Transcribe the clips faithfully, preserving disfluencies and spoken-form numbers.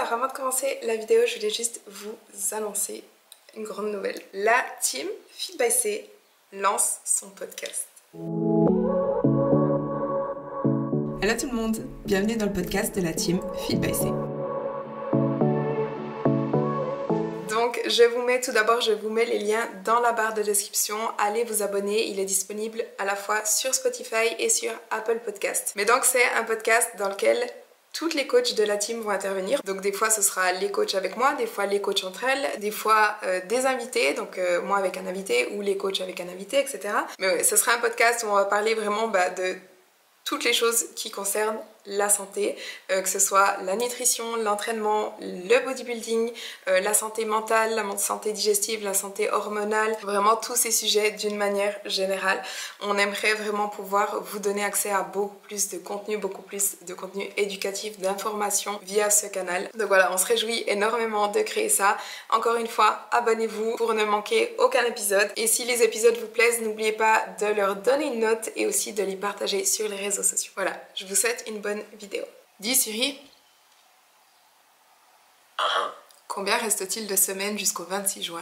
Alors avant de commencer la vidéo, je voulais juste vous annoncer une grande nouvelle. La team Fit by C lance son podcast. Hello tout le monde, bienvenue dans le podcast de la team Fit by C. Donc je vous mets tout d'abord, je vous mets les liens dans la barre de description. Allez vous abonner, il est disponible à la fois sur Spotify et sur Apple Podcast. Mais donc c'est un podcast dans lequel toutes les coachs de la team vont intervenir. Donc des fois ce sera les coachs avec moi, des fois les coachs entre elles, des fois euh, des invités, donc euh, moi avec un invité ou les coachs avec un invité, et cetera. Mais ouais, ce sera un podcast où on va parler vraiment bah, de toutes les choses qui concernent la santé, euh, que ce soit la nutrition, l'entraînement, le bodybuilding, euh, la santé mentale, la santé digestive, la santé hormonale, vraiment tous ces sujets d'une manière générale. On aimerait vraiment pouvoir vous donner accès à beaucoup plus de contenu, beaucoup plus de contenu éducatif, d'informations via ce canal. Donc voilà, on se réjouit énormément de créer ça. Encore une fois, abonnez-vous pour ne manquer aucun épisode. Et si les épisodes vous plaisent, n'oubliez pas de leur donner une note et aussi de les partager sur les réseaux sociaux. Voilà, je vous souhaite une bonne vidéo. Dis Siri, uh-huh. Combien reste-t-il de semaines jusqu'au vingt-six juin?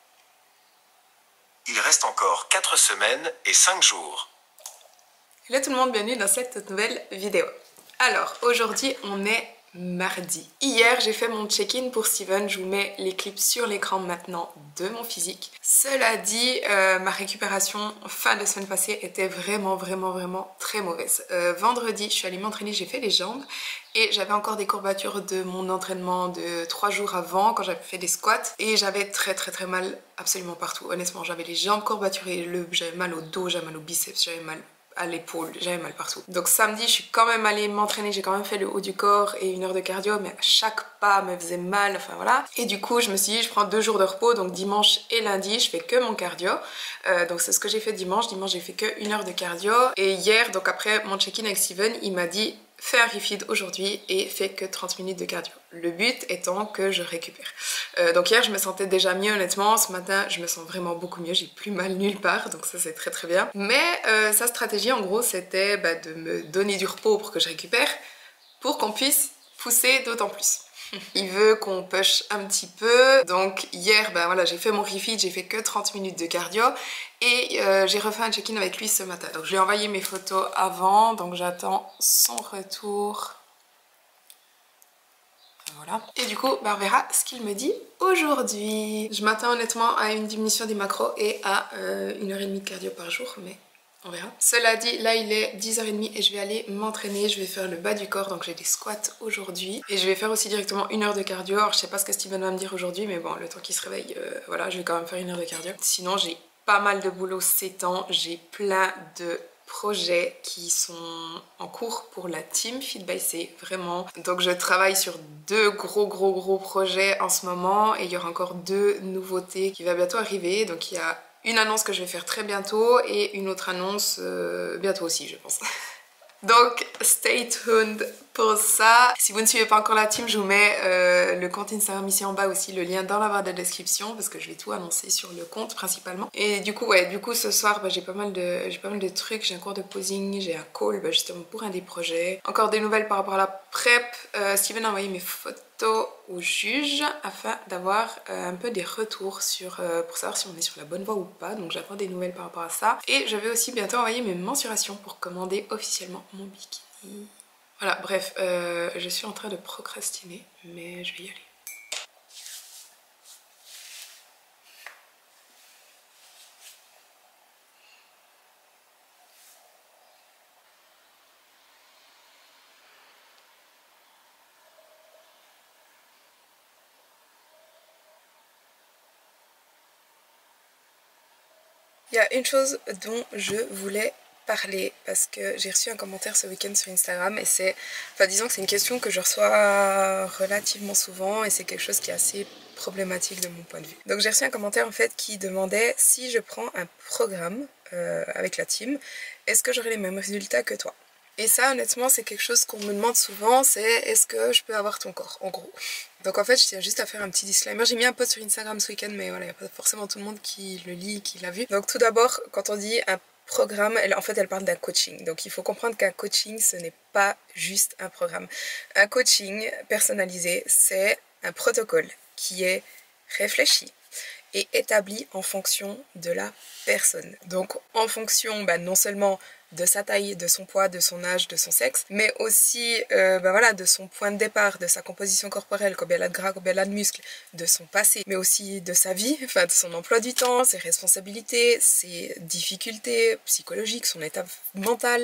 Il reste encore quatre semaines et cinq jours. Hello tout le monde, bienvenue dans cette nouvelle vidéo. Alors, aujourd'hui, on est mardi. Hier, j'ai fait mon check-in pour Steven. Je vous mets les clips sur l'écran maintenant de mon physique. Cela dit, euh, ma récupération fin de semaine passée était vraiment, vraiment, vraiment très mauvaise. Euh, vendredi, je suis allée m'entraîner, j'ai fait les jambes et j'avais encore des courbatures de mon entraînement de trois jours avant quand j'avais fait des squats et j'avais très, très, très mal absolument partout. Honnêtement, j'avais les jambes courbaturées, le... j'avais mal au dos, j'avais mal au biceps, j'avais mal à l'épaule, j'avais mal partout. Donc samedi, je suis quand même allée m'entraîner, j'ai quand même fait le haut du corps et une heure de cardio, mais à chaque pas me faisait mal, enfin voilà. Et du coup, je me suis dit, je prends deux jours de repos, donc dimanche et lundi, je fais que mon cardio. Euh, donc c'est ce que j'ai fait dimanche. Dimanche, j'ai fait que une heure de cardio. Et hier, donc après mon check-in avec Steven, il m'a dit, fais un refeed aujourd'hui et fais que trente minutes de cardio. Le but étant que je récupère. Euh, donc hier, je me sentais déjà mieux honnêtement. Ce matin, je me sens vraiment beaucoup mieux. J'ai plus mal nulle part, donc ça c'est très très bien. Mais euh, sa stratégie en gros, c'était bah, de me donner du repos pour que je récupère, pour qu'on puisse pousser d'autant plus. Il veut qu'on push un petit peu. Donc hier, ben voilà, j'ai fait mon refeed, j'ai fait que trente minutes de cardio et euh, j'ai refait un check-in avec lui ce matin. Donc je lui ai envoyé mes photos avant, donc j'attends son retour. Voilà. Et du coup, ben on verra ce qu'il me dit aujourd'hui. Je m'attends honnêtement à une diminution des macros et à euh, une heure et demie de cardio par jour, mais on verra. Cela dit, là il est dix heures trente et je vais aller m'entraîner, je vais faire le bas du corps, donc j'ai des squats aujourd'hui. Et je vais faire aussi directement une heure de cardio. Alors je sais pas ce que Steven va me dire aujourd'hui, mais bon, le temps qu'il se réveille, euh, voilà, je vais quand même faire une heure de cardio. Sinon j'ai pas mal de boulot ces temps, j'ai plein de projets qui sont en cours pour la team Fit by C, vraiment. Donc je travaille sur deux gros gros gros projets en ce moment et il y aura encore deux nouveautés qui vont bientôt arriver. Donc il y a une annonce que je vais faire très bientôt et une autre annonce euh, bientôt aussi, je pense. Donc, stay tuned pour ça. Si vous ne suivez pas encore la team, je vous mets euh, le compte Instagram ici en bas aussi, le lien dans la barre de description parce que je vais tout annoncer sur le compte principalement. Et du coup, ouais, du coup ce soir, bah, j'ai pas mal de, j'ai pas mal de trucs. J'ai un cours de posing, j'ai un call bah, justement pour un des projets. Encore des nouvelles par rapport à la prep. Euh, Steven a envoyé mes photos au juge afin d'avoir euh, un peu des retours sur, euh, pour savoir si on est sur la bonne voie ou pas. Donc j'attends des nouvelles par rapport à ça. Et je vais aussi bientôt envoyer mes mensurations pour commander officiellement mon bikini. Voilà, bref, euh, je suis en train de procrastiner, mais je vais y aller. Il y a une chose dont je voulais parler parce que j'ai reçu un commentaire ce week-end sur Instagram et c'est, enfin disons que c'est une question que je reçois relativement souvent et c'est quelque chose qui est assez problématique de mon point de vue. Donc j'ai reçu un commentaire en fait qui demandait si je prends un programme euh, avec la team, est-ce que j'aurai les mêmes résultats que toi? Et ça honnêtement c'est quelque chose qu'on me demande souvent, c'est est-ce que je peux avoir ton corps en gros. Donc en fait je tiens juste à faire un petit disclaimer, j'ai mis un post sur Instagram ce week-end mais voilà, il n'y a pas forcément tout le monde qui le lit, qui l'a vu. Donc tout d'abord quand on dit un programme, elle, en fait elle parle d'un coaching. Donc il faut comprendre qu'un coaching ce n'est pas juste un programme. Un coaching personnalisé c'est un protocole qui est réfléchi et établi en fonction de la personne. Donc en fonction bah, non seulement de sa taille, de son poids, de son âge, de son sexe, mais aussi euh, bah voilà, de son point de départ, de sa composition corporelle, combien elle a de gras, combien elle a de muscles, de son passé, mais aussi de sa vie, enfin de son emploi du temps, ses responsabilités, ses difficultés psychologiques, son état mental,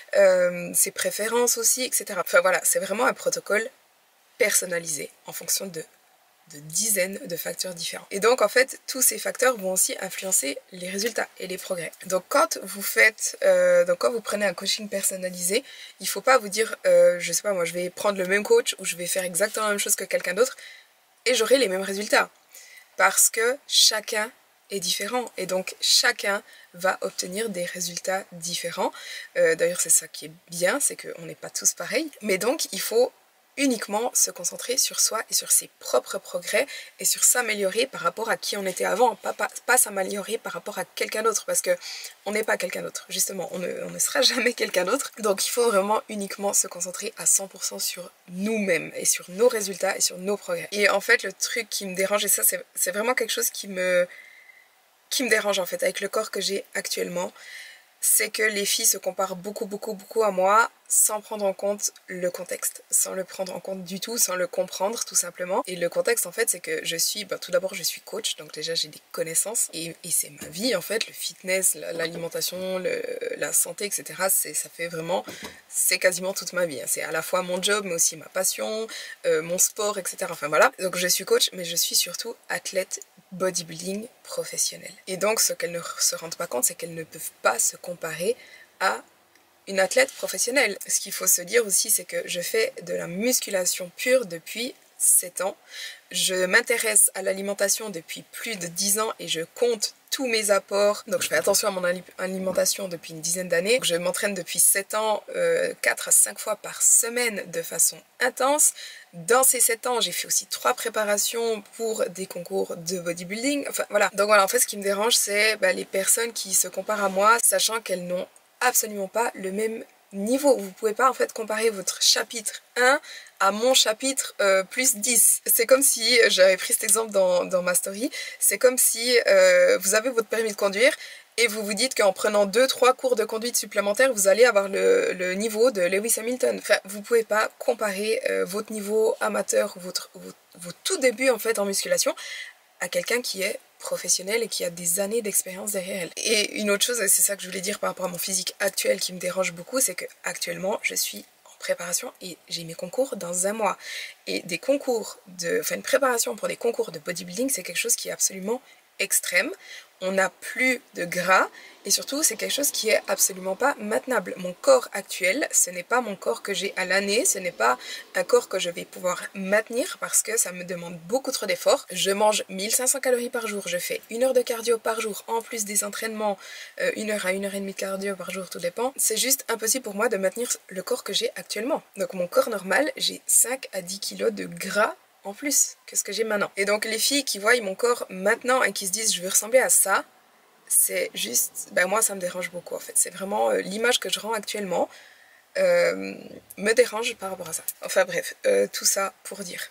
euh, ses préférences aussi, et cetera. Enfin voilà, c'est vraiment un protocole personnalisé en fonction de de dizaines de facteurs différents. Et donc en fait tous ces facteurs vont aussi influencer les résultats et les progrès. Donc quand vous faites, euh, donc quand vous prenez un coaching personnalisé, il faut pas vous dire euh, je sais pas moi je vais prendre le même coach ou je vais faire exactement la même chose que quelqu'un d'autre et j'aurai les mêmes résultats. Parce que chacun est différent et donc chacun va obtenir des résultats différents. Euh, D'ailleurs c'est ça qui est bien, c'est qu'on n'est pas tous pareils. Mais donc il faut uniquement se concentrer sur soi et sur ses propres progrès et sur s'améliorer par rapport à qui on était avant, pas, pas, pas s'améliorer par rapport à quelqu'un d'autre parce que on n'est pas quelqu'un d'autre, justement, on ne, on ne sera jamais quelqu'un d'autre. Donc il faut vraiment uniquement se concentrer à cent pour cent sur nous-mêmes et sur nos résultats et sur nos progrès. Et en fait le truc qui me dérange, et ça c'est vraiment quelque chose qui me, qui me dérange en fait avec le corps que j'ai actuellement, c'est que les filles se comparent beaucoup beaucoup beaucoup à moi sans prendre en compte le contexte, sans le prendre en compte du tout, sans le comprendre tout simplement. Et le contexte en fait c'est que je suis, bah, tout d'abord je suis coach, donc déjà j'ai des connaissances et, et c'est ma vie en fait, le fitness, l'alimentation, le, la santé, et cetera. Ça fait vraiment, c'est quasiment toute ma vie, hein. C'est à la fois mon job mais aussi ma passion, euh, mon sport, et cetera. Enfin voilà, donc je suis coach mais je suis surtout athlète bodybuilding professionnel. Et donc ce qu'elles ne se rendent pas compte c'est qu'elles ne peuvent pas se comparer à une athlète professionnelle. Ce qu'il faut se dire aussi c'est que je fais de la musculation pure depuis sept ans. Je m'intéresse à l'alimentation depuis plus de dix ans et je compte tous mes apports. Donc je fais attention à mon alimentation depuis une dizaine d'années. Je m'entraîne depuis sept ans, euh, quatre à cinq fois par semaine de façon intense. Dans ces sept ans, j'ai fait aussi trois préparations pour des concours de bodybuilding. Enfin voilà. Donc voilà, en fait ce qui me dérange c'est bah, les personnes qui se comparent à moi, sachant qu'elles n'ont absolument pas le même niveau. Vous pouvez pas en fait comparer votre chapitre un à mon chapitre euh, plus dix. C'est comme si, j'avais pris cet exemple dans, dans ma story, c'est comme si euh, vous avez votre permis de conduire et vous vous dites qu'en prenant deux trois cours de conduite supplémentaires, vous allez avoir le, le niveau de Lewis Hamilton. Enfin, vous pouvez pas comparer euh, votre niveau amateur, votre, votre, vos tout débuts en fait en musculation à quelqu'un qui est professionnelle et qui a des années d'expérience derrière elle. Et une autre chose, et c'est ça que je voulais dire par rapport à mon physique actuel qui me dérange beaucoup, c'est que actuellement je suis en préparation et j'ai mes concours dans un mois. Et des concours de, enfin une préparation pour des concours de bodybuilding, c'est quelque chose qui est absolument extrême. On n'a plus de gras et surtout c'est quelque chose qui est absolument pas maintenable. Mon corps actuel, ce n'est pas mon corps que j'ai à l'année, ce n'est pas un corps que je vais pouvoir maintenir parce que ça me demande beaucoup trop d'efforts. Je mange mille cinq cents calories par jour, je fais une heure de cardio par jour en plus des entraînements, euh, une heure à une heure et demie de cardio par jour, tout dépend. C'est juste impossible pour moi de maintenir le corps que j'ai actuellement. Donc mon corps normal, j'ai cinq à dix kilos de gras en plus que ce que j'ai maintenant. Et donc les filles qui voient mon corps maintenant et qui se disent je veux ressembler à ça, c'est juste, ben moi ça me dérange beaucoup en fait. C'est vraiment euh, l'image que je rends actuellement euh, me dérange par rapport à ça. Enfin bref, euh, tout ça pour dire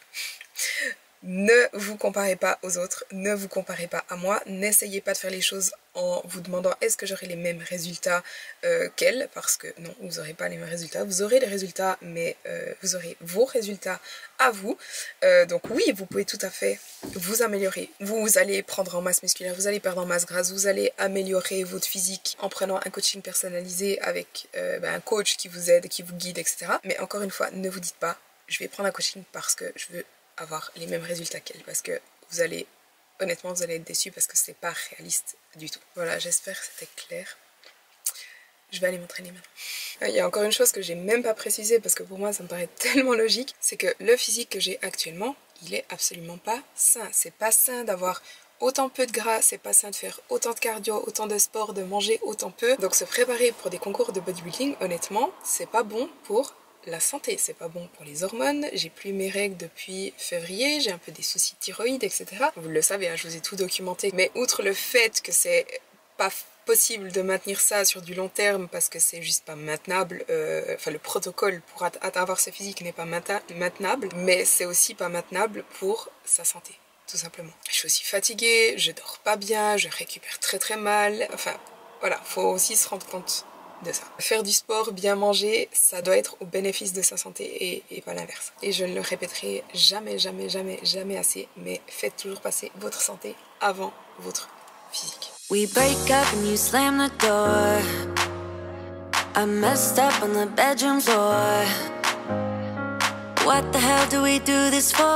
ne vous comparez pas aux autres, ne vous comparez pas à moi, n'essayez pas de faire les choses en vous demandant est-ce que j'aurai les mêmes résultats euh, qu'elle, parce que non, vous n'aurez pas les mêmes résultats, vous aurez les résultats, mais euh, vous aurez vos résultats à vous. Euh, donc oui, vous pouvez tout à fait vous améliorer. Vous, vous allez prendre en masse musculaire, vous allez perdre en masse grasse, vous allez améliorer votre physique en prenant un coaching personnalisé avec euh, ben, un coach qui vous aide, qui vous guide, et cetera. Mais encore une fois, ne vous dites pas, je vais prendre un coaching parce que je veux avoir les mêmes résultats qu'elle, parce que vous allez, honnêtement, vous allez être déçus parce que c'est pas réaliste du tout. Voilà, j'espère que c'était clair. Je vais aller m'entraîner maintenant. Il y a encore une chose que j'ai même pas précisée parce que pour moi ça me paraît tellement logique, c'est que le physique que j'ai actuellement, il est absolument pas sain. C'est pas sain d'avoir autant peu de gras, c'est pas sain de faire autant de cardio, autant de sport, de manger autant peu. Donc se préparer pour des concours de bodybuilding, honnêtement, c'est pas bon pour la santé, c'est pas bon pour les hormones. J'ai plus mes règles depuis février, j'ai un peu des soucis de thyroïde, et cetera. Vous le savez, hein, je vous ai tout documenté. Mais outre le fait que c'est pas possible de maintenir ça sur du long terme parce que c'est juste pas maintenable. Euh, enfin, le protocole pour avoir ce physique n'est pas maintenable, mais c'est aussi pas maintenable pour sa santé, tout simplement. Je suis aussi fatiguée, je dors pas bien, je récupère très très mal. Enfin, voilà, faut aussi se rendre compte de ça. Faire du sport, bien manger, ça doit être au bénéfice de sa santé et, et pas l'inverse. Et je ne le répéterai jamais, jamais, jamais, jamais assez, mais faites toujours passer votre santé avant votre physique. We break up and you slam the door. I messed up on the bedroom floor. What the hell do we do this for?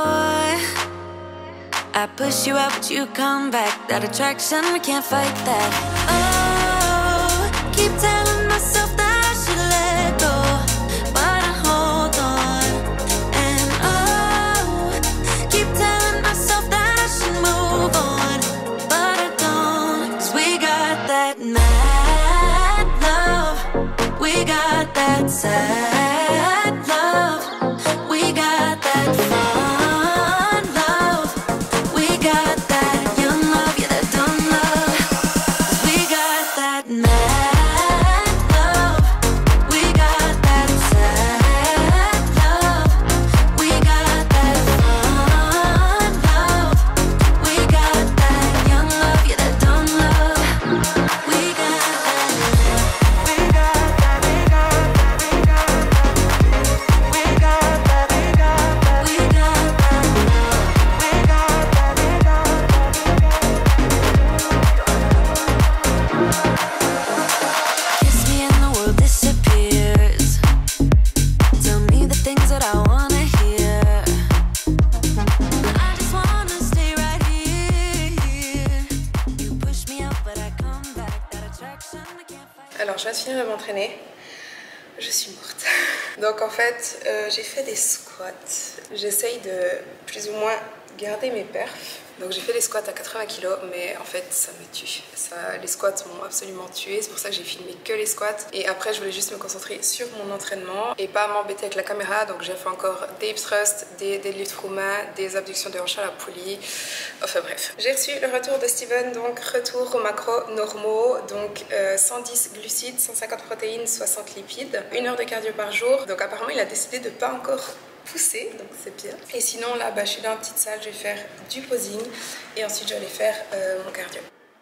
I push you out but you come back. That attraction, we can't fight that. Oh, keep telling myself that I should let go, but I hold on. And oh, keep telling myself that I should move on, but I don't. Cause we got that mad love, we got that sad love, we got that fun love, we got that young love, yeah, that dumb love. Cause we got that mad love, we got that sad love, we got that fun love, we got that young love, yeah, that dumb love. We got that, we got that, we got that, we got that, we got that, we got that, we got that, we got that, we got that. Kiss me and the world disappears. Tell me the things that I wanna hear. I just wanna stay right here. You push me out, but I come back. That attraction, I can't fight. Alors, je viens de finir de m'entraîner. Je suis morte. Donc en fait, euh, j'ai fait des squats. J'essaye de plus ou moins garder mes perfs. Donc j'ai fait les squats à quatre-vingts kilos, mais en fait ça me tue. Ça, les squats m'ont absolument tué, c'est pour ça que j'ai filmé que les squats. Et après je voulais juste me concentrer sur mon entraînement et pas m'embêter avec la caméra. Donc j'ai fait encore des hip thrusts, des deadlifts roumains, des abductions de hanches à la poulie. Enfin bref. J'ai reçu le retour de Steven, donc retour aux macros normaux. Donc euh, cent dix glucides, cent cinquante protéines, soixante lipides. Une heure de cardio par jour. Donc apparemment il a décidé de pas encore pousser, donc c'est bien. Et sinon là bah, je suis dans une petite salle, je vais faire du posing et ensuite je vais aller faire euh, mon cardio.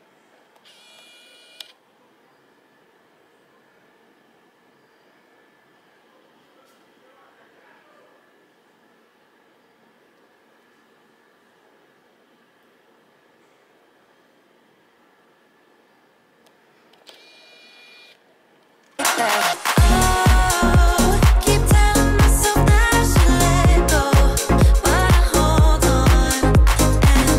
Oh, keep telling myself that I should let go, but I hold on. And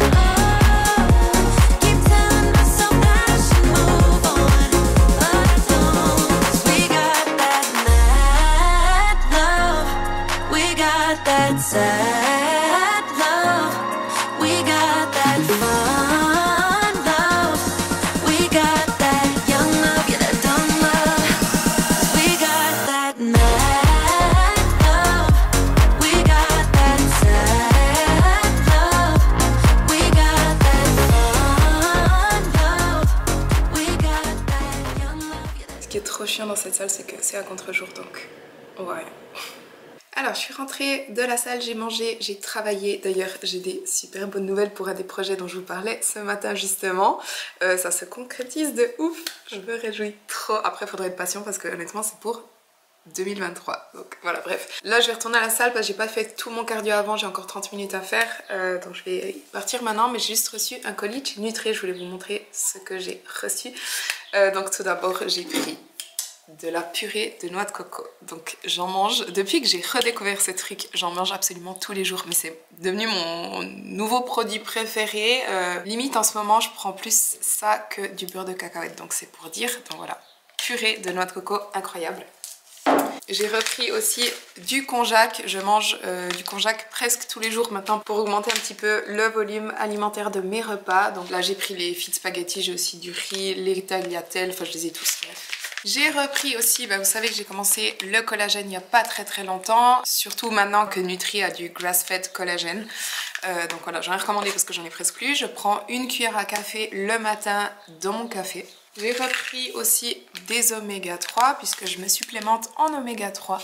oh, keep telling myself that I should move on, but I don't. 'Cause we got that mad love, we got that sad love, we got that fun love, we got that young love, yeah, that dumb love. We got that mad love, we got that sad love, we got that fun love, we got that young love, yeah, that. Ce qui est trop chiant dans cette salle, c'est que c'est à contre-jour, donc ouais. Alors je suis rentrée de la salle, j'ai mangé, j'ai travaillé. D'ailleurs j'ai des super bonnes nouvelles pour un des projets dont je vous parlais ce matin justement. Euh, ça se concrétise de ouf, je me réjouis trop. Après il faudrait être patient parce que honnêtement c'est pour deux mille vingt-trois. Donc voilà, bref. Là je vais retourner à la salle parce que j'ai pas fait tout mon cardio avant, j'ai encore trente minutes à faire. Euh, donc je vais partir maintenant, mais j'ai juste reçu un colis chez Nutri. Je voulais vous montrer ce que j'ai reçu. Euh, donc tout d'abord j'ai pris de la purée de noix de coco. Donc j'en mange, depuis que j'ai redécouvert ce truc, j'en mange absolument tous les jours. Mais c'est devenu mon nouveau produit préféré. Euh, limite en ce moment je prends plus ça que du beurre de cacahuète. Donc c'est pour dire, donc voilà, purée de noix de coco, incroyable. J'ai repris aussi du konjac, je mange euh, du konjac presque tous les jours maintenant pour augmenter un petit peu le volume alimentaire de mes repas. Donc là j'ai pris les fit spaghetti, j'ai aussi du riz, les tagliatelles, enfin je les ai tous faits. J'ai repris aussi, bah vous savez que j'ai commencé le collagène il n'y a pas très très longtemps, surtout maintenant que Nutri a du grass-fed collagène. Euh, donc voilà, j'en ai recommandé parce que j'en ai presque plus. Je prends une cuillère à café le matin dans mon café. J'ai repris aussi des oméga trois puisque je me supplémente en oméga trois.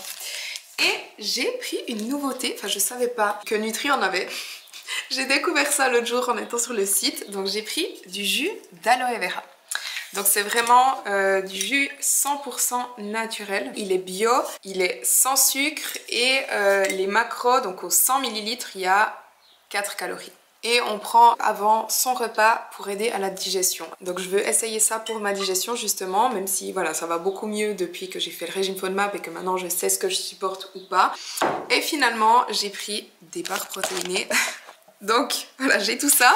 Et j'ai pris une nouveauté, enfin je savais pas que Nutri en avait. J'ai découvert ça l'autre jour en étant sur le site, donc j'ai pris du jus d'aloe vera. Donc c'est vraiment euh, du jus cent pour cent naturel. Il est bio, il est sans sucre et euh, les macros, donc aux cent millilitres, il y a quatre calories. Et on prend avant son repas pour aider à la digestion. Donc je veux essayer ça pour ma digestion justement, même si voilà, ça va beaucoup mieux depuis que j'ai fait le régime FODMAP et que maintenant je sais ce que je supporte ou pas. Et finalement, j'ai pris des barres protéinées. Donc voilà, j'ai tout ça.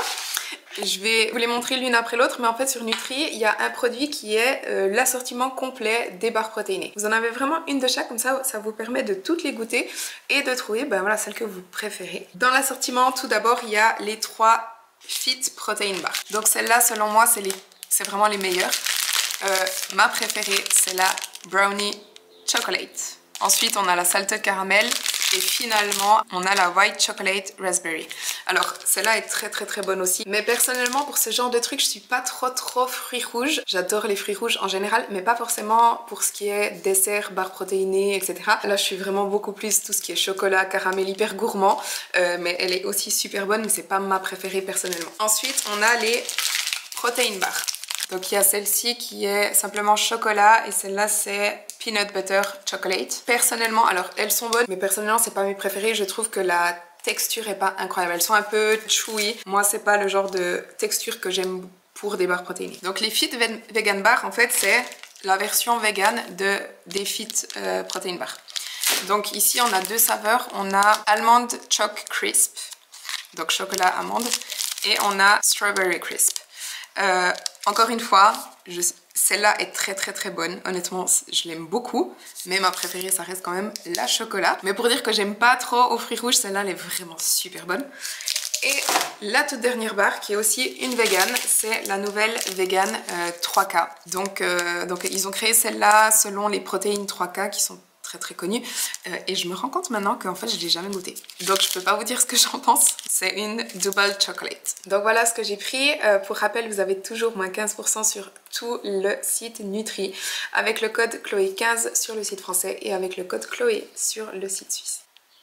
Je vais vous les montrer l'une après l'autre, mais en fait sur Nutri, il y a un produit qui est euh, l'assortiment complet des barres protéinées. Vous en avez vraiment une de chaque, comme ça, ça vous permet de toutes les goûter et de trouver ben, voilà, celle que vous préférez. Dans l'assortiment, tout d'abord, il y a les trois Fit Protein Bars. Donc celles-là, selon moi, c'est les... vraiment les meilleures. Euh, ma préférée, c'est la Brownie Chocolate. Ensuite, on a la Salted Caramel. Et finalement, on a la White Chocolate Raspberry. Alors, celle-là est très très très bonne aussi. Mais personnellement, pour ce genre de truc, je suis pas trop trop fruits rouges. J'adore les fruits rouges en général, mais pas forcément pour ce qui est dessert, barres protéinées, et cetera. Là, je suis vraiment beaucoup plus tout ce qui est chocolat, caramel, hyper gourmand. Euh, mais elle est aussi super bonne, mais c'est pas ma préférée personnellement. Ensuite, on a les Protein Bars. Donc il y a celle-ci qui est simplement chocolat et celle-là c'est Peanut Butter Chocolate. Personnellement, alors elles sont bonnes, mais personnellement c'est pas mes préférées. Je trouve que la texture est pas incroyable. Elles sont un peu chewy. Moi c'est pas le genre de texture que j'aime pour des barres protéinées. Donc les Fit Vegan Bars en fait c'est la version vegan de, des Fit euh, Protein Bars. Donc ici on a deux saveurs. On a Almond Choc Crisp, donc chocolat amande, et on a Strawberry Crisp. Euh, encore une fois, celle-là est très très très bonne. Honnêtement, je l'aime beaucoup. Mais ma préférée, ça reste quand même la chocolat. Mais pour dire que j'aime pas trop aux fruits rouges, celle-là, elle est vraiment super bonne. Et la toute dernière barre, qui est aussi une vegan, c'est la nouvelle vegan euh, trois K. Donc, euh, donc ils ont créé celle-là selon les protéines trois K qui sont très très connue euh, et je me rends compte maintenant qu'en fait je l'ai jamais goûté, donc je peux pas vous dire ce que j'en pense. C'est une double chocolate. Donc voilà ce que j'ai pris. Euh, pour rappel, vous avez toujours moins quinze pour cent sur tout le site Nutri avec le code Chloé quinze sur le site français et avec le code Chloé sur le site suisse.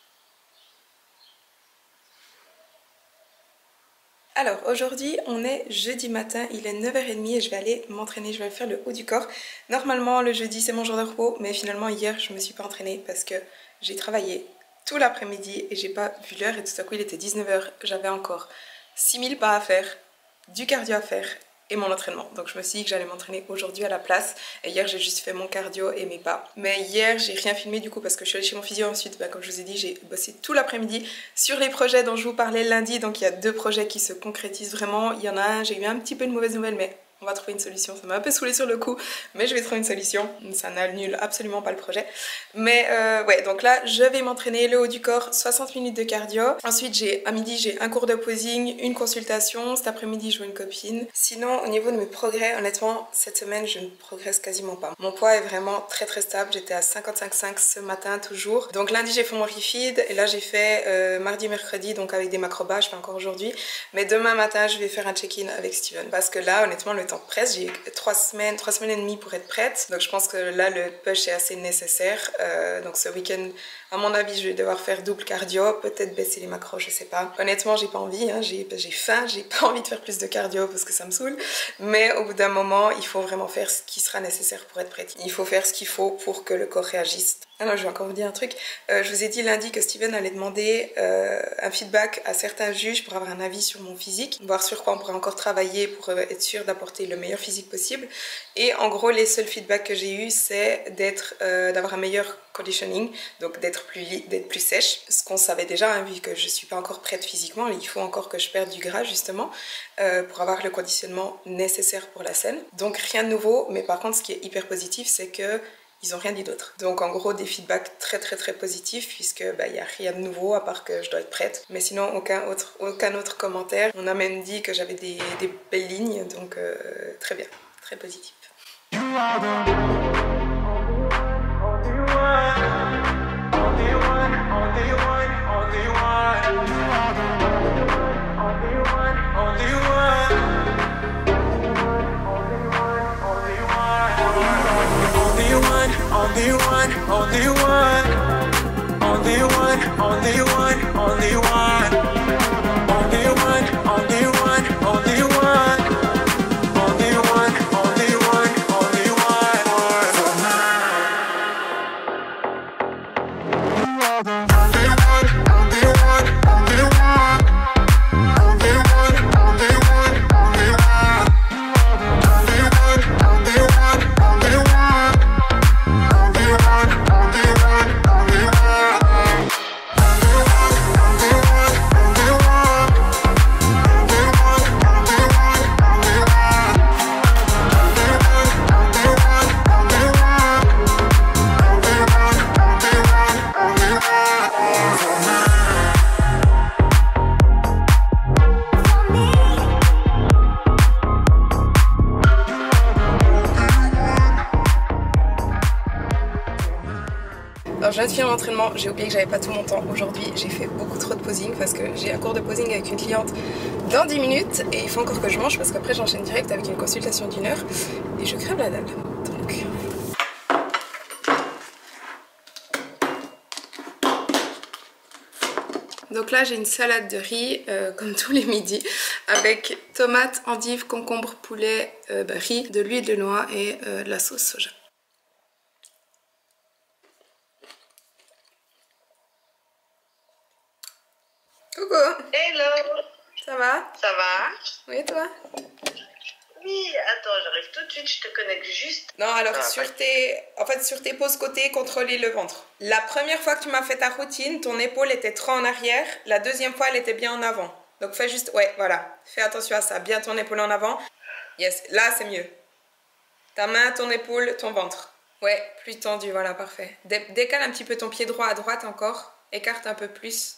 Alors aujourd'hui on est jeudi matin, il est neuf heures trente et je vais aller m'entraîner, je vais faire le haut du corps. Normalement le jeudi c'est mon jour de repos, mais finalement hier je me suis pas entraînée parce que j'ai travaillé tout l'après-midi et j'ai pas vu l'heure et tout à coup il était dix-neuf heures, j'avais encore six mille pas à faire, du cardio à faire et mon entraînement. Donc je me suis dit que j'allais m'entraîner aujourd'hui à la place et hier j'ai juste fait mon cardio et mes pas. Mais hier j'ai rien filmé du coup parce que je suis allée chez mon physio ensuite, bah, comme je vous ai dit j'ai bossé tout l'après-midi sur les projets dont je vous parlais lundi. Donc il y a deux projets qui se concrétisent vraiment. Il y en a un, j'ai eu un petit peu de mauvaises nouvelles mais on va trouver une solution. Ça m'a un peu saoulé sur le coup, mais je vais trouver une solution. Ça n'annule absolument pas le projet. Mais euh, ouais, donc là, je vais m'entraîner le haut du corps, soixante minutes de cardio. Ensuite, j'ai à midi, j'ai un cours de posing, une consultation. Cet après-midi, je vois une copine. Sinon, au niveau de mes progrès, honnêtement, cette semaine, je ne progresse quasiment pas. Mon poids est vraiment très très stable. J'étais à cinquante-cinq virgule cinq ce matin, toujours. Donc lundi, j'ai fait mon refeed. Et là, j'ai fait euh, mardi, mercredi, donc avec des macrobas. Je fais encore aujourd'hui. Mais demain matin, je vais faire un check-in avec Steven. Parce que là, honnêtement, le temps presse, j'ai trois semaines, trois semaines et demie pour être prête, donc je pense que là le push est assez nécessaire. Euh, donc ce week-end, à mon avis, je vais devoir faire double cardio, peut-être baisser les macros, je sais pas. Honnêtement, j'ai pas envie, hein, j'ai faim, j'ai pas envie de faire plus de cardio parce que ça me saoule, mais au bout d'un moment, il faut vraiment faire ce qui sera nécessaire pour être prête. Il faut faire ce qu'il faut pour que le corps réagisse. Alors, je vais encore vous dire un truc. Euh, je vous ai dit lundi que Steven allait demander euh, un feedback à certains juges pour avoir un avis sur mon physique, voir sur quoi on pourrait encore travailler pour euh, être sûr d'apporter le meilleur physique possible. Et en gros, les seuls feedbacks que j'ai eu, c'est d'être, euh, d'avoir un meilleur conditioning, donc d'être plus, d'être plus sèche. Ce qu'on savait déjà, hein, vu que je suis pas encore prête physiquement, il faut encore que je perde du gras justement euh, pour avoir le conditionnement nécessaire pour la scène. Donc rien de nouveau, mais par contre, ce qui est hyper positif, c'est que ils n'ont rien dit d'autre. Donc en gros des feedbacks très très très positifs puisque bah, y a rien de nouveau à part que je dois être prête. Mais sinon aucun autre, aucun autre commentaire. On a même dit que j'avais des, des belles lignes, donc euh, très bien, très positif. one, only one, only one. Only one, only one, only one. Only one, only one, only one. For mine. Only one, only one, only one. Only one, only one, only one. Only one, only one, only one. Only one, only one, only one. Only one, only one, only one. Only one, only one, only one. Only one, only one, only one. Only one, only one, only one. For mine. Alors je viens de finir l'entraînement, j'ai oublié que j'avais pas tout mon temps aujourd'hui, j'ai fait beaucoup trop de posing parce que j'ai un cours de posing avec une cliente dans dix minutes et il faut encore que je mange parce qu'après j'enchaîne direct avec une consultation d'une heure et je crève la dalle. Donc... Donc là j'ai une salade de riz euh, comme tous les midis avec tomates, endives, concombre, poulet, euh, bah, riz, de l'huile de noix et euh, de la sauce soja. Coucou! Hello! Ça va? Ça va? Oui et toi? Oui, attends, j'arrive tout de suite, je te connecte juste. Non, alors Ah, sur pas- tes, en fait, sur tes poses côté, contrôler le ventre. La première fois que tu m'as fait ta routine, ton épaule était trop en arrière. La deuxième fois, elle était bien en avant. Donc fais juste, ouais, voilà. Fais attention à ça. Bien ton épaule en avant. Yes, là c'est mieux. Ta main, ton épaule, ton ventre. Ouais, plus tendu, voilà, parfait. Dé- décale un petit peu ton pied droit à droite encore. Écarte un peu plus.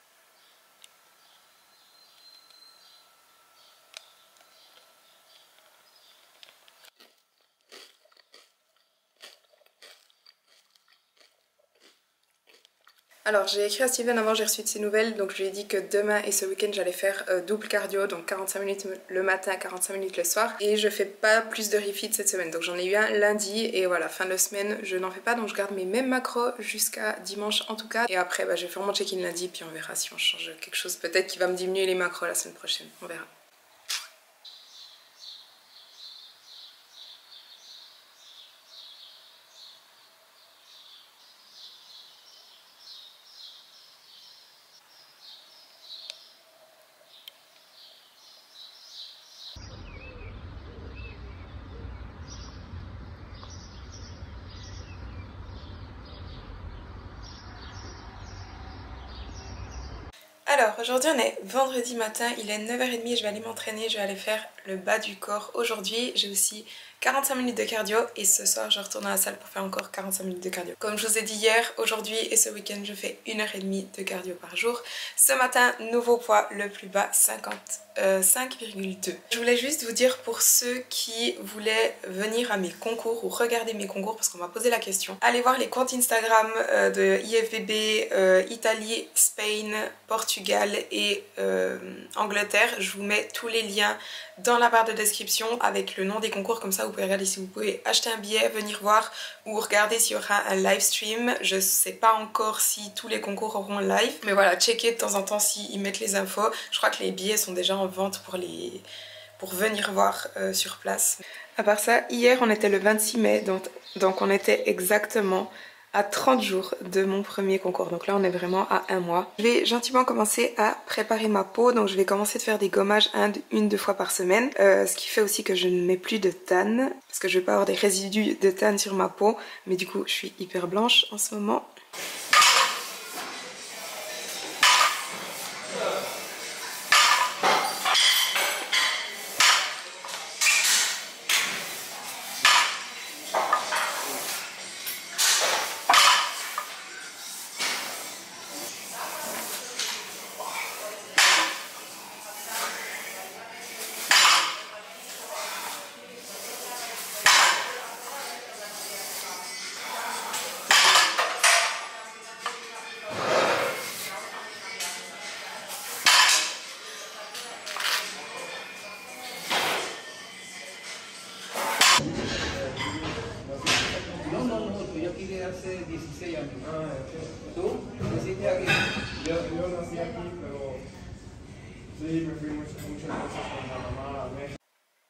Alors j'ai écrit à Steven avant, j'ai reçu de ses nouvelles, donc je lui ai dit que demain et ce week-end j'allais faire euh, double cardio, donc quarante-cinq minutes le matin, quarante-cinq minutes le soir, et je fais pas plus de refit cette semaine, donc j'en ai eu un lundi, et voilà, fin de semaine je n'en fais pas, donc je garde mes mêmes macros jusqu'à dimanche en tout cas, et après bah, je vais faire mon check-in lundi, puis on verra si on change quelque chose, peut-être qui va me diminuer les macros la semaine prochaine, on verra. Alors aujourd'hui on est vendredi matin, il est neuf heures trente et je vais aller m'entraîner, je vais aller faire le bas du corps aujourd'hui. J'ai aussi quarante-cinq minutes de cardio et ce soir je retourne à la salle pour faire encore quarante-cinq minutes de cardio. Comme je vous ai dit hier, aujourd'hui et ce week-end je fais une heure trente de cardio par jour. Ce matin, nouveau poids le plus bas, cinquante-cinq virgule deux. Je voulais juste vous dire pour ceux qui voulaient venir à mes concours ou regarder mes concours parce qu'on m'a posé la question, allez voir les comptes Instagram euh, de I F B B, euh, Italie, Spain, Portugal et euh, Angleterre. Je vous mets tous les liens dans la barre de description avec le nom des concours, comme ça vous pouvez regarder si vous pouvez acheter un billet, venir voir ou regarder s'il y aura un live stream. Je sais pas encore si tous les concours auront live, mais voilà, checker de temps en temps s'ils mettent les infos. Je crois que les billets sont déjà en vente pour, les... pour venir voir euh, sur place. À part ça, hier on était le vingt-six mai, donc, donc on était exactement à trente jours de mon premier concours, donc là on est vraiment à un mois. Je vais gentiment commencer à préparer ma peau, donc je vais commencer de faire des gommages un, une, deux fois par semaine, euh, ce qui fait aussi que je ne mets plus de tan, parce que je veux pas avoir des résidus de tan sur ma peau, mais du coup je suis hyper blanche en ce moment. No, no, no, yo aquí de hace dieciséis años. ¿Tú? ¿Hiciste aquí? fui muchas, muchas veces con Panamá a México.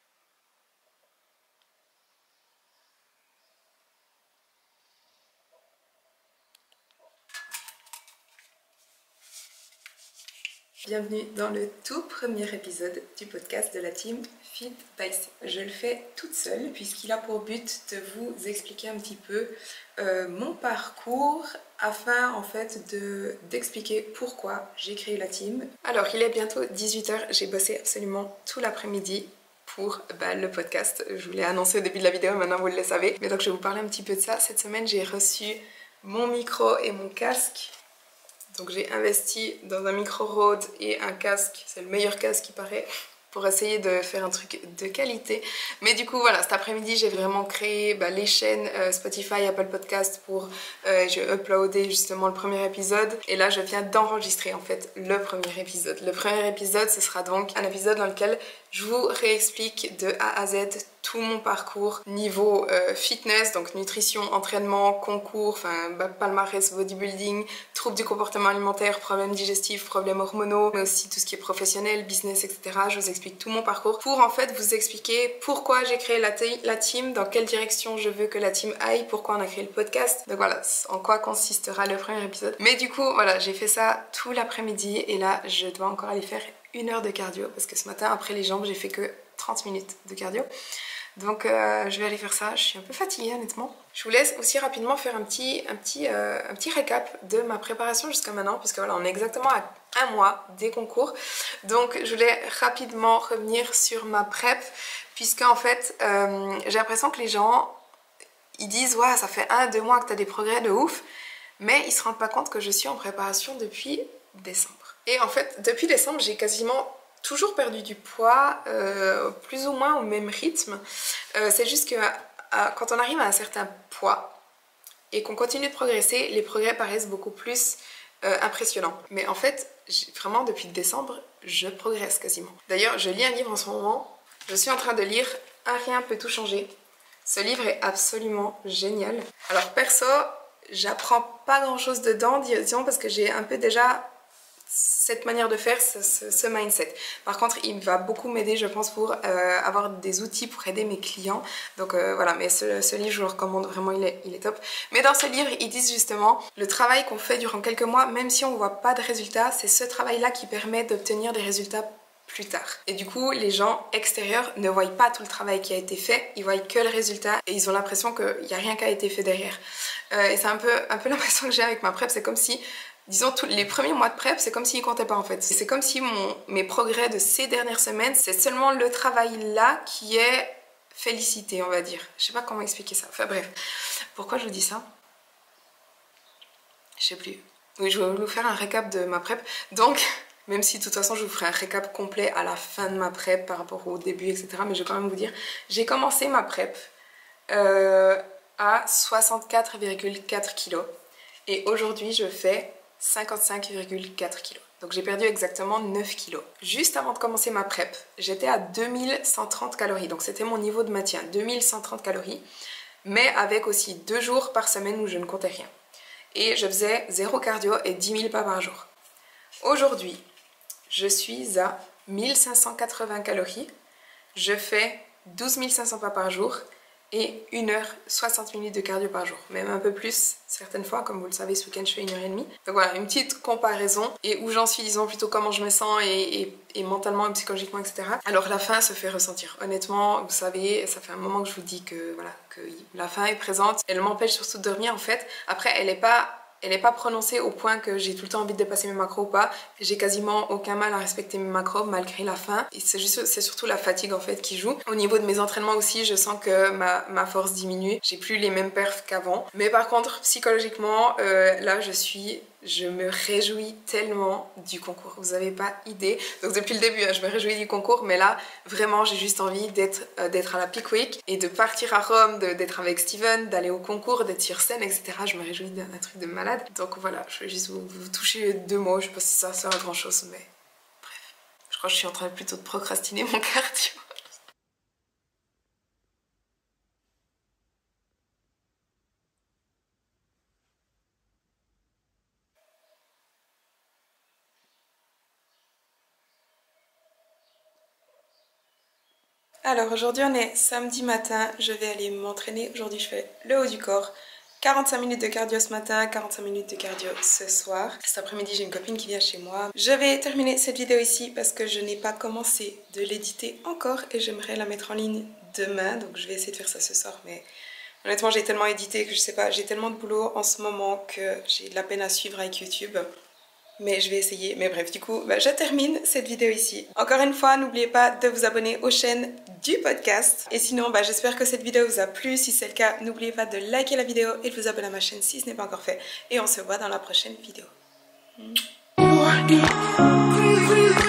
Bienvenue dans le tout premier épisode du podcast de la team Fit by C. Je le fais toute seule puisqu'il a pour but de vous expliquer un petit peu euh, mon parcours afin en fait de d'expliquer pourquoi j'ai créé la team. Alors il est bientôt dix-huit heures, j'ai bossé absolument tout l'après-midi pour bah, le podcast. Je vous l'ai annoncé au début de la vidéo, maintenant vous le savez. Mais donc je vais vous parler un petit peu de ça. Cette semaine j'ai reçu mon micro et mon casque. Donc j'ai investi dans un micro Rode et un casque, c'est le meilleur casque qui paraît, pour essayer de faire un truc de qualité. Mais du coup voilà, cet après-midi j'ai vraiment créé bah, les chaînes euh, Spotify, Apple Podcast pour... Euh, j'ai uploadé justement le premier épisode et là je viens d'enregistrer en fait le premier épisode. Le premier épisode ce sera donc un épisode dans lequel je vous réexplique de A à Z tout mon parcours niveau euh, fitness, donc nutrition, entraînement, concours, enfin bah, palmarès, bodybuilding, troubles du comportement alimentaire, problèmes digestifs, problèmes hormonaux, mais aussi tout ce qui est professionnel, business, et cetera. Je vous explique tout mon parcours pour en fait vous expliquer pourquoi j'ai créé la, la team, dans quelle direction je veux que la team aille, pourquoi on a créé le podcast. Donc voilà, en quoi consistera le premier épisode. Mais du coup, voilà, j'ai fait ça tout l'après-midi et là, je dois encore aller faire une heure de cardio parce que ce matin, après les jambes, j'ai fait que trente minutes de cardio. Donc euh, je vais aller faire ça, je suis un peu fatiguée honnêtement. Je vous laisse aussi rapidement faire un petit, un petit, euh, un petit récap de ma préparation jusqu'à maintenant, puisque voilà, on est exactement à un mois des concours. Donc je voulais rapidement revenir sur ma prep, puisque en fait euh, j'ai l'impression que les gens, ils disent ouais ça fait un, deux mois que tu as des progrès de ouf, mais ils se rendent pas compte que je suis en préparation depuis décembre. Et en fait depuis décembre j'ai quasiment toujours perdu du poids, euh, plus ou moins au même rythme. Euh, c'est juste que à, quand on arrive à un certain poids et qu'on continue de progresser, les progrès paraissent beaucoup plus euh, impressionnants. Mais en fait, vraiment depuis décembre, je progresse quasiment. D'ailleurs, je lis un livre en ce moment. Je suis en train de lire Un rien peut tout changer. Ce livre est absolument génial. Alors perso, j'apprends pas grand chose dedans, disons, parce que j'ai un peu déjà cette manière de faire, ce, ce, ce mindset. Par contre, il va beaucoup m'aider, je pense, pour euh, avoir des outils pour aider mes clients. Donc euh, voilà, mais ce, ce livre, je le recommande vraiment, il est, il est top. Mais dans ce livre, ils disent justement, le travail qu'on fait durant quelques mois, même si on ne voit pas de résultats, c'est ce travail-là qui permet d'obtenir des résultats plus tard. Et du coup, les gens extérieurs ne voient pas tout le travail qui a été fait, ils voient que le résultat et ils ont l'impression qu'il n'y a rien qui a été fait derrière. Euh, et c'est un peu, un peu l'impression que j'ai avec ma prep, c'est comme si... Disons, tous les premiers mois de prep, c'est comme s'ils comptaient pas en fait. C'est comme si mon, mes progrès de ces dernières semaines, c'est seulement le travail là qui est félicité, on va dire. Je sais pas comment expliquer ça. Enfin bref, pourquoi je vous dis ça? Je sais plus. Oui, je vais vous faire un récap de ma prep. Donc, même si de toute façon je vous ferai un récap complet à la fin de ma prep par rapport au début, et cetera. Mais je vais quand même vous dire, j'ai commencé ma prep euh, à soixante-quatre virgule quatre kilos. Et aujourd'hui, je fais cinquante-cinq virgule quatre kilos. Donc j'ai perdu exactement neuf kilos. Juste avant de commencer ma prep, j'étais à deux mille cent trente calories. Donc c'était mon niveau de maintien, deux mille cent trente calories. Mais avec aussi deux jours par semaine où je ne comptais rien. Et je faisais zéro cardio et dix mille pas par jour. Aujourd'hui, je suis à mille cinq cent quatre-vingts calories. Je fais douze mille cinq cents pas par jour. Et une heure soixante minutes de cardio par jour, même un peu plus certaines fois, comme vous le savez, ce week-end je fais une heure et demie. Donc voilà, une petite comparaison et où j'en suis, disons plutôt comment je me sens et, et, et mentalement et psychologiquement, et cetera. Alors la faim se fait ressentir. Honnêtement, vous savez, ça fait un moment que je vous dis que voilà, que la faim est présente. Elle m'empêche surtout de dormir en fait. Après, elle n'est pas... Elle n'est pas prononcée au point que j'ai tout le temps envie de dépasser mes macros ou pas. J'ai quasiment aucun mal à respecter mes macros malgré la faim. Et c'est juste, c'est surtout la fatigue en fait qui joue. Au niveau de mes entraînements aussi, je sens que ma, ma force diminue. J'ai plus les mêmes perfs qu'avant. Mais par contre, psychologiquement, euh, là je suis... Je me réjouis tellement du concours, vous n'avez pas idée. Donc depuis le début, hein, je me réjouis du concours, mais là, vraiment, j'ai juste envie d'être euh, d'être à la Peak Week et de partir à Rome, d'être avec Steven, d'aller au concours, d'être sur scène, et cetera. Je me réjouis d'un truc de malade. Donc voilà, je vais juste vous, vous toucher deux mots, je sais pas si ça sert à grand chose, mais bref. Je crois que je suis en train plutôt de procrastiner mon cardio. Alors aujourd'hui on est samedi matin, je vais aller m'entraîner. Aujourd'hui je fais le haut du corps. quarante-cinq minutes de cardio ce matin, quarante-cinq minutes de cardio ce soir. Cet après-midi j'ai une copine qui vient chez moi. Je vais terminer cette vidéo ici parce que je n'ai pas commencé de l'éditer encore et j'aimerais la mettre en ligne demain. Donc je vais essayer de faire ça ce soir, mais honnêtement j'ai tellement édité que je sais pas, j'ai tellement de boulot en ce moment que j'ai de la peine à suivre avec YouTube. Mais je vais essayer. Mais bref, du coup, bah, je termine cette vidéo ici. Encore une fois, n'oubliez pas de vous abonner aux chaînes du podcast. Et sinon, bah, j'espère que cette vidéo vous a plu. Si c'est le cas, n'oubliez pas de liker la vidéo et de vous abonner à ma chaîne si ce n'est pas encore fait. Et on se voit dans la prochaine vidéo.